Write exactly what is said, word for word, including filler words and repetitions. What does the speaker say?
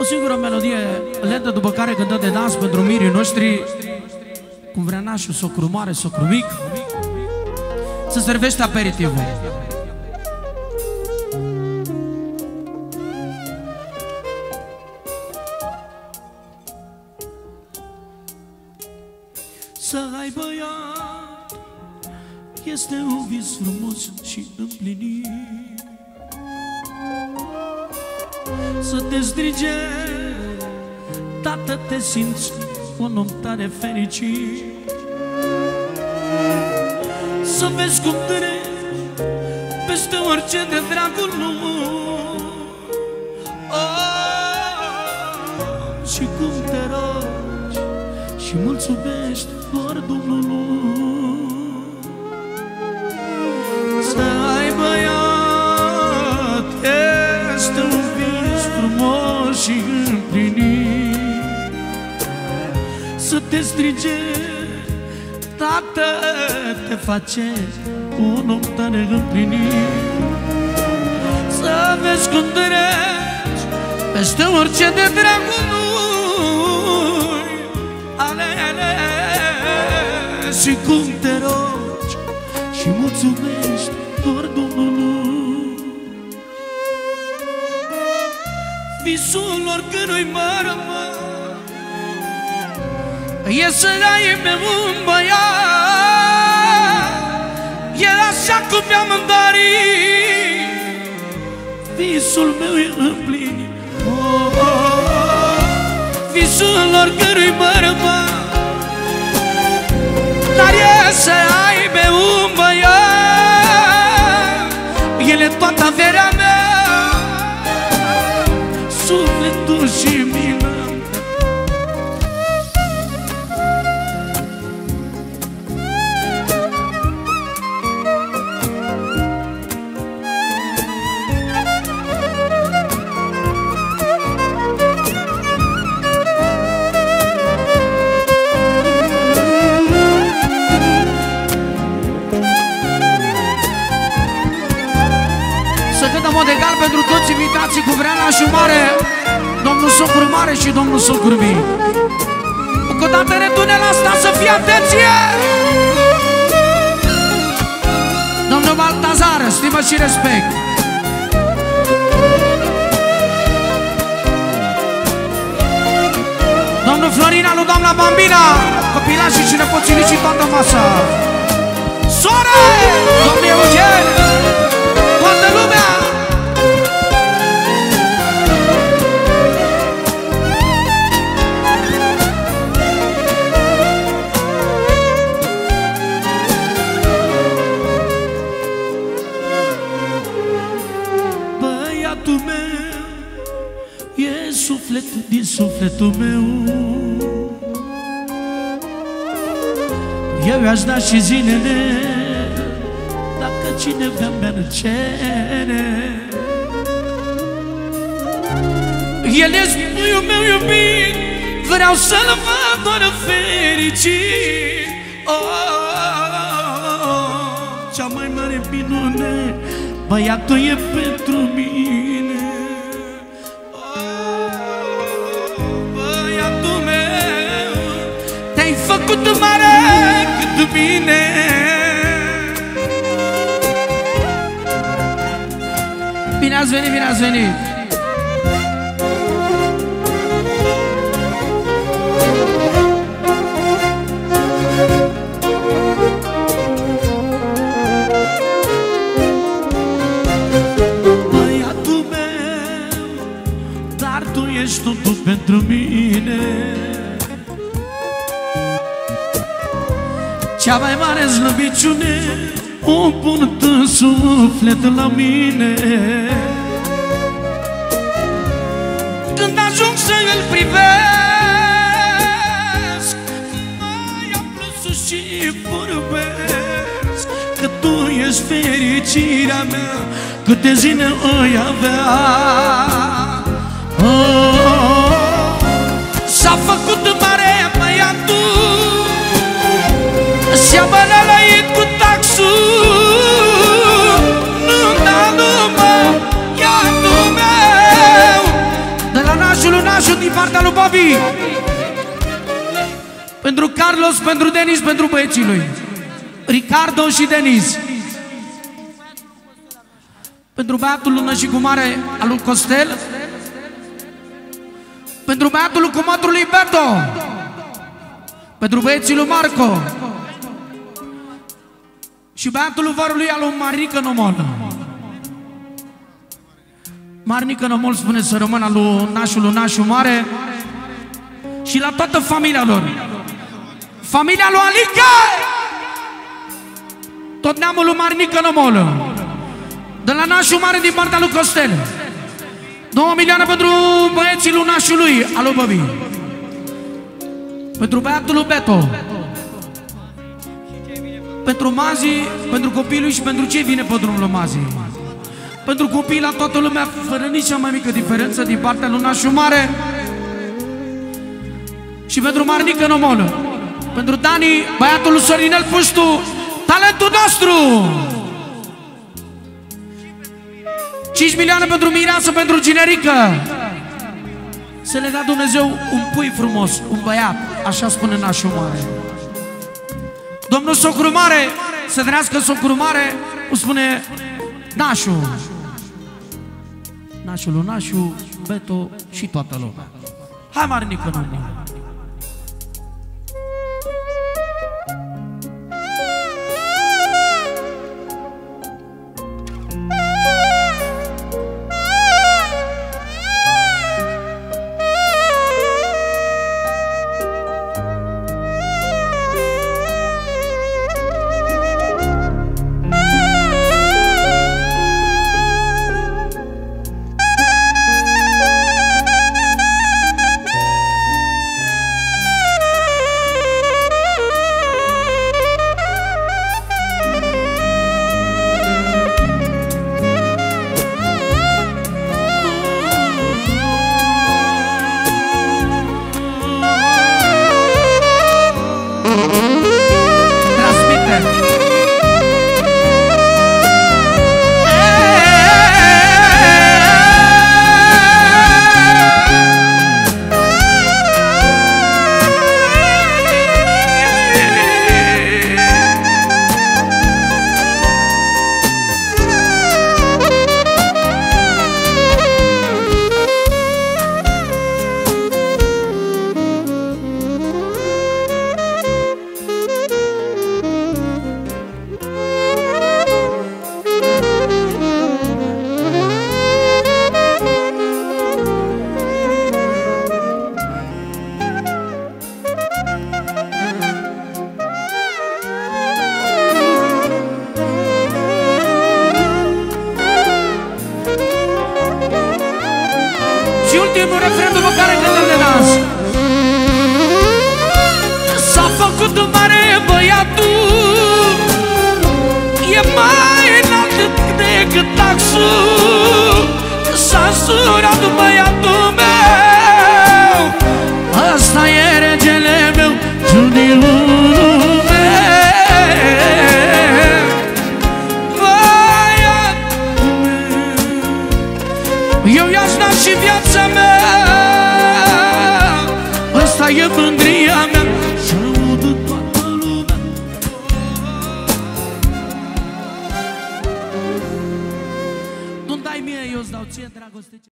O singură melodie lentă, după care cântăm de dans pentru mirii noștri, cum vrea nașul, socru mare, socru mic. Se servește aperitivul. Să ai băiat este un vis frumos și împlinit. Să te strige, tată, te simți un om tare fericit. Să vezi cum treci peste orice de dragul lui, oh, și cum te rogi și mulțumești doar Domnului. Să ai băiat este un vis frumos și împlinit. Să te strige, tată, te face un om tare împlinit. Să vezi cum treci peste orice de dragul lui, ale, ale, și cum te rogi și mulțumești doar Domnului. Visul oricărui mărmă e să ai pe un băiat, e așa cum mi-am îndărit, visul meu e împlinit. Oh, oh, oh. Visul oricărui bărbat, dar e să ai pe un băiat, el e toată averea mea, sufletul și mine. În mod egal pentru toți invitații cu vrea nașul mare, domnul socru mare și domnul socru mic. Încă o dată retunele asta, să fie atenție! Domnul Baltazar, stimă și respect. Domnul Florina, lui doamna Bambina, copilașii și nepoțilii și toată masa. Soare! Domnul Eugen! Toată lumea! Băiatul meu e suflet din sufletul meu. Eu i-aș da și zilele dacă cineva mi-ar cere. El e puiul meu iubit, vreau să-l văd doar fericit. Oh, oh, oh, cea mai mare minune, băiatul e pentru mine. Oh, băiatul meu, te-ai făcut mare cât mine. Bine ați venit, bine ați venit! Băiatul meu, dar tu ești totul pentru mine. Cea mai mare slăbiciune o pun în suflet la mine. Când ajung să îl privesc, mai am plânsul și vorbesc că tu ești fericirea mea, câte zile oi avea. Oh, oh, oh. S-a făcut mare băiatul, și-a bălălăit cu taxul. Nu da numai, ia tu meu, de la nașul Bobby, pentru Carlos, pentru Denis, pentru băieții lui Ricardo și Denis, pentru băiatul lună și cu mare al lui Costel, pentru băiatul cu mătrul lui Beto, pentru băieții lui Marco și băiatul vărului al lui Marnică Nomol. Marnică Nomol spune să rămână lui nașul lui nașul mare și la toată familia lor. Familia lui Alica, tot neamul lui Marnică Nomol, de la nașul mare din partea lui Costel. Două milioane pentru băieții lui nașului al lui Bobby, pentru băiatul lui Beto, pentru Mazi, pentru copiii lui și pentru ce vine pe drumul lui Mazi, pentru copiii la toată lumea, fără nici cea mai mică diferență din partea lui nașul mare, și pentru Marnică Nomol, pentru Dani, băiatul lui Sorinel Puștu, talentul nostru. cinci milioane pentru Mireasă, pentru Ginerică. Să le dea Dumnezeu un pui frumos, un băiat, așa spune nașul mare. Domnul socru mare, să trăiască socru mare, îmi spune nașul. Nașul lui nașul, Beto și toată lumea. Hai, Marnică Nomol. Și ultimul refren după care cântăm de dans. S-a făcut mare băiatul, e mai înalt decât taxul. S-a însurat băiatul meu, ăsta e regele meu din lume. Băiatul meu, eu i-aș da și viața mea, ăsta e mândria mea, să audă toată lumea. Nu-mi dai mie, eu îți dau ție, dragoste.